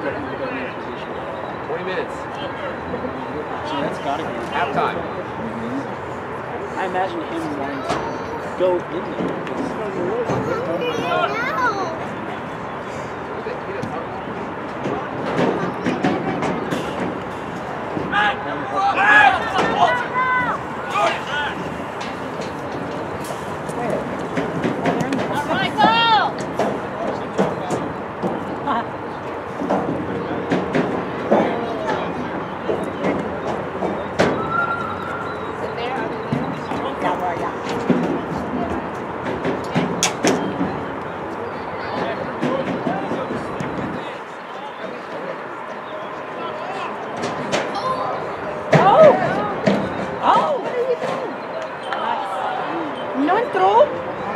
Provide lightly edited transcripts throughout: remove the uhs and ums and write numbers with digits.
20 minutes. So that's gotta be halftime. I imagine him wanting to go in there. No entró.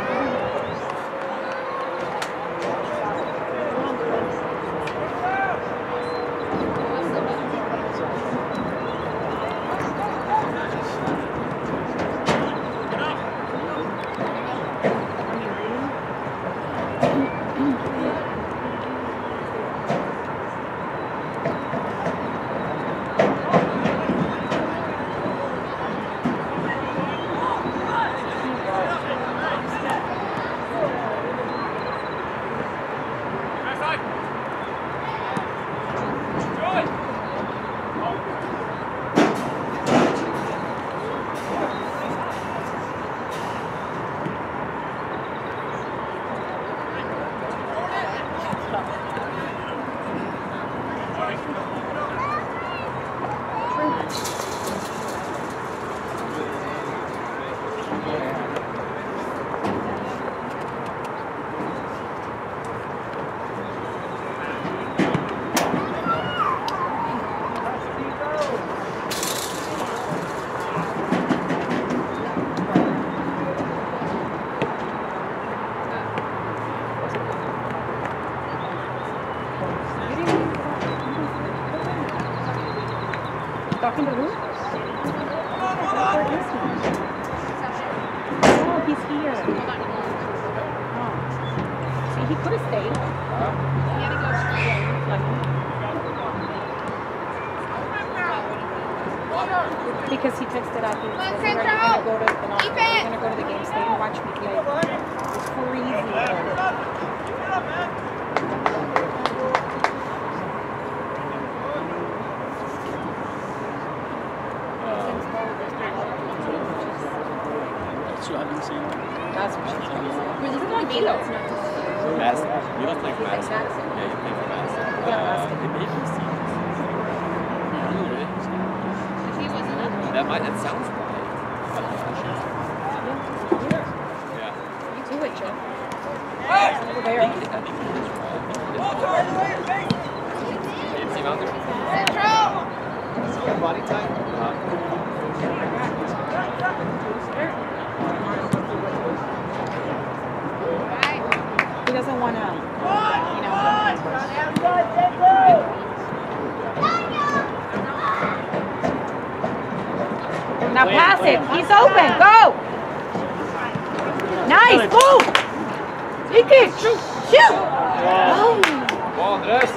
Talking to who? Where is he? Oh, he's here. Oh. See, he could have stayed. He had to go straight. Because he texted out here. We're going to go to the game, stay and watch me play. It's freezing. So I've been seeing that's what she's saying. Well, you can go on Velo. Master. You don't play for Master. Yeah, you play for Master. They made these teams. That sounds right. Yeah. You do it, Joe. Hey! Over there. I think it is right. You see him out there? Central! Body type? He doesn't want to, you know. Now pass it. He's open. Go. Nice. Move. Take it. Shoot. Shoot. Oh. Ball, Andres.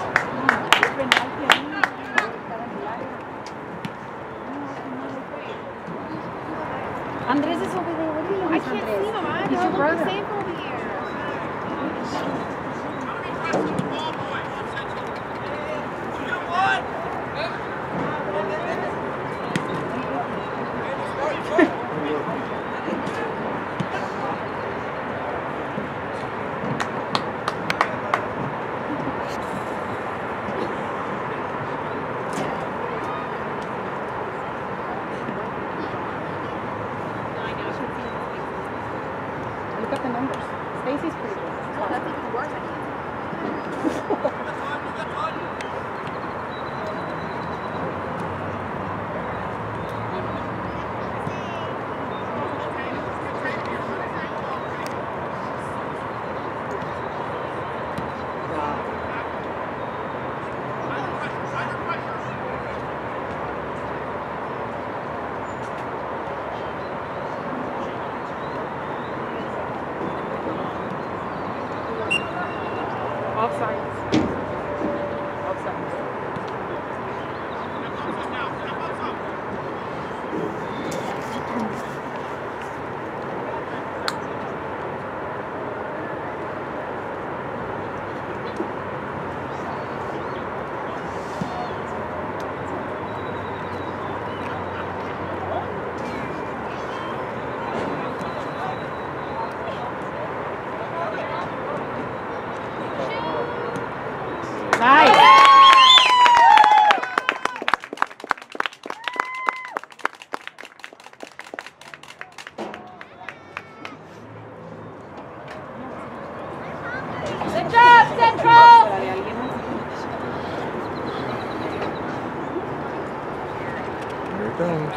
Andres is over there. What do you mean? I can't see him. He's your brother. Safe over here. Look at the number. Nice. Good job, Central! Here it comes.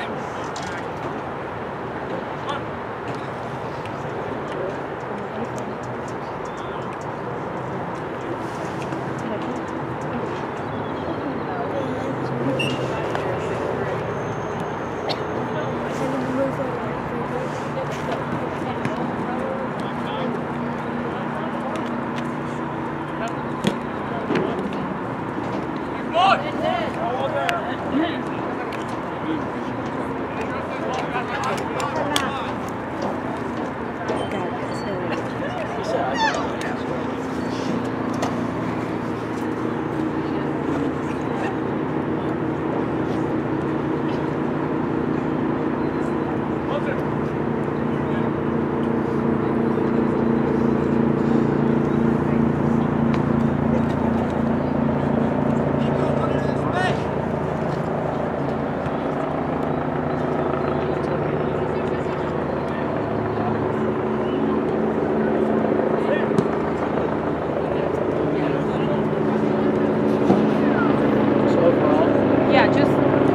Yeah, just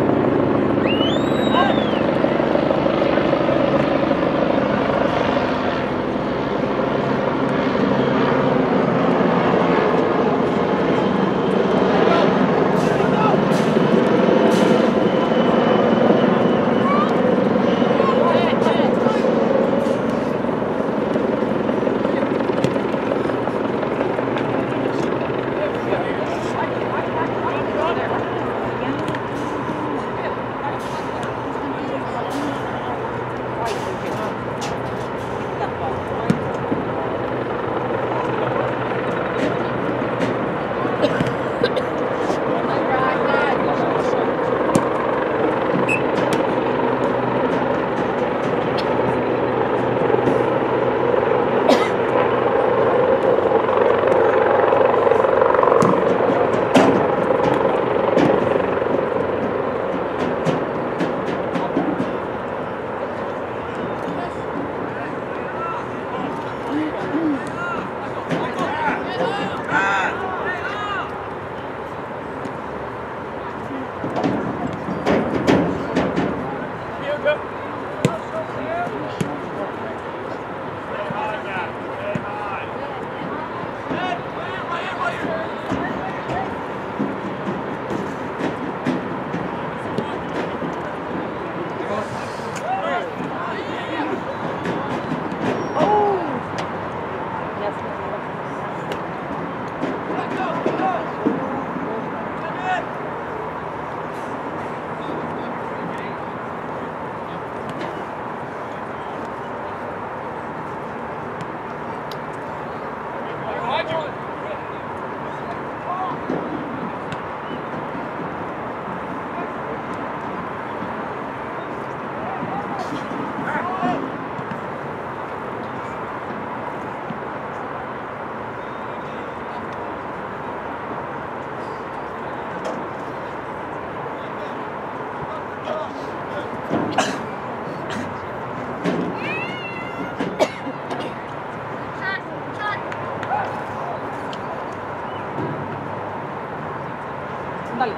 dale.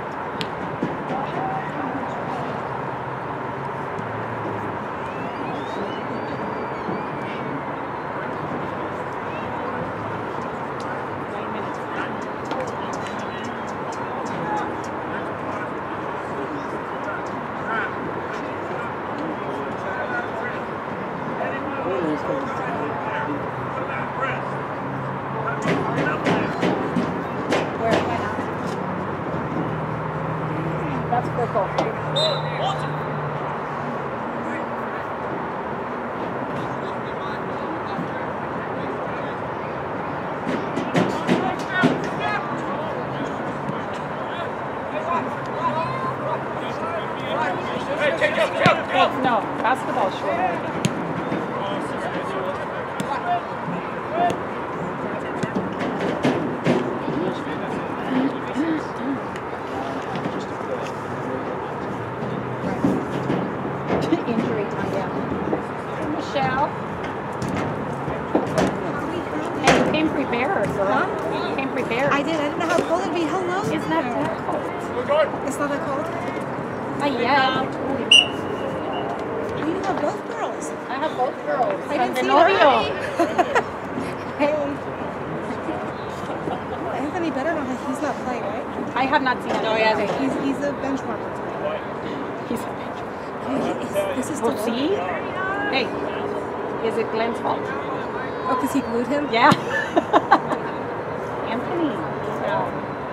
That's purple. No, basketball short. It's not that cold? Not yet. You have both girls. I have both girls. I didn't the see novio. Hey. Anthony better not have, he's not playing, right? I have not seen it. No, he hasn't. He's a bench warmer tonight. He's This is We'll see. Hey, is it Glenn's fault? Oh, because he glued him? Yeah. Anthony. No.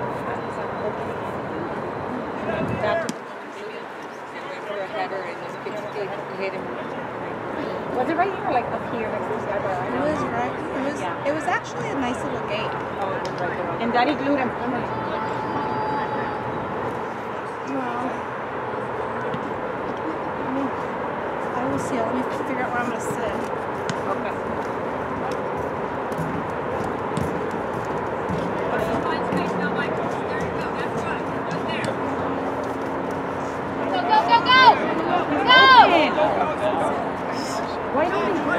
Was it right here or like up here next to the skybar? It was right. It was actually a nice little gate. Oh, it was right there. And Daddy glued him. Well, I will see. Let me figure out where I'm going to sit. Okay. Why don't we?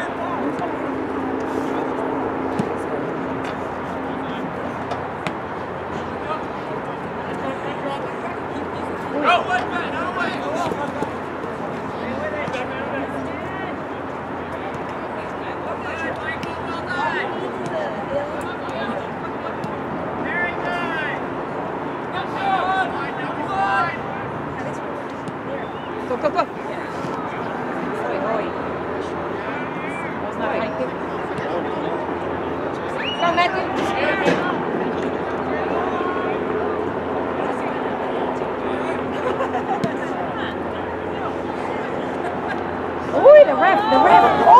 Go, go, go. Go, Matthew. Oh, the ref. Oh!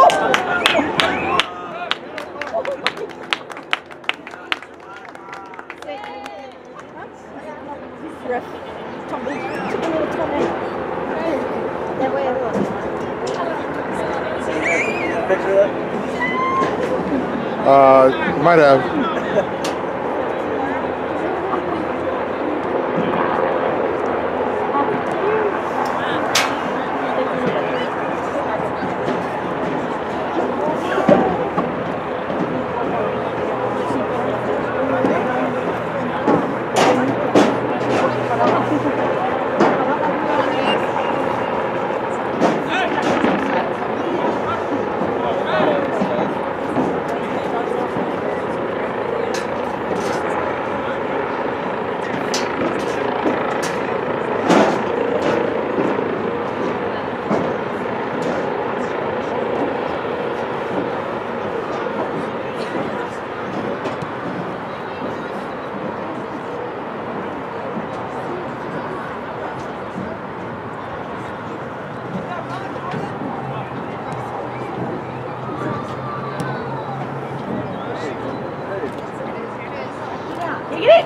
Ref. Tumble. That way, Picture that? Might have. Get it!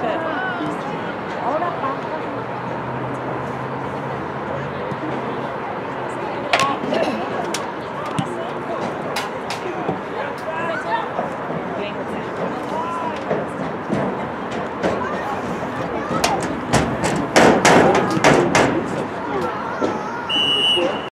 shit.